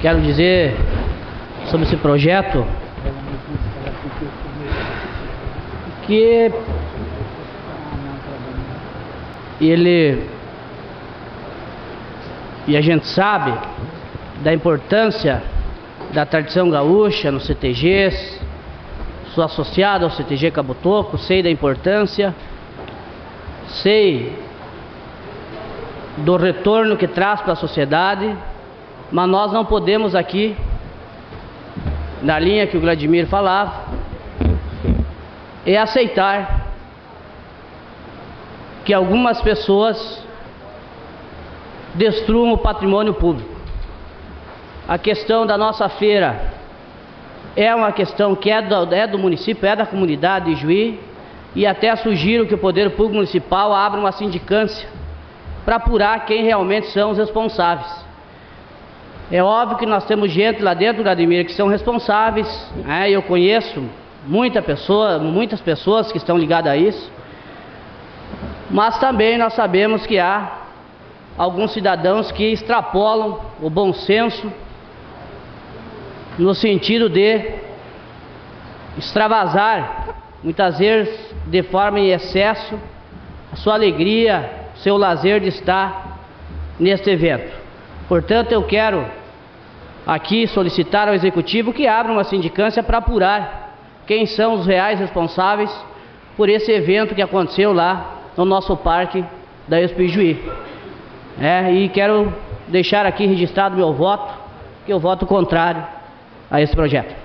quero dizer sobre esse projeto que a gente sabe da importância da tradição gaúcha nos CTGs. Sou associado ao CTG Cabo Toco, sei da importância, sei do retorno que traz para a sociedade, mas nós não podemos aqui, na linha que o Vladimir falava, aceitar que algumas pessoas destruam o patrimônio público. A questão da nossa feira é uma questão que é do município, é da comunidade de Juí, e até sugiro que o Poder Público Municipal abra uma sindicância para apurar quem realmente são os responsáveis. É óbvio que nós temos gente lá dentro, Vladimir, que são responsáveis, né? Eu conheço muitas pessoas que estão ligadas a isso, mas também nós sabemos que há alguns cidadãos que extrapolam o bom senso no sentido de extravasar, muitas vezes de forma em excesso, a sua alegria, seu lazer de estar neste evento. Portanto, eu quero aqui solicitar ao Executivo que abra uma sindicância para apurar quem são os reais responsáveis por esse evento que aconteceu lá no nosso parque da Expo Ijuí. E quero deixar aqui registrado meu voto, que eu voto contrário a esse projeto.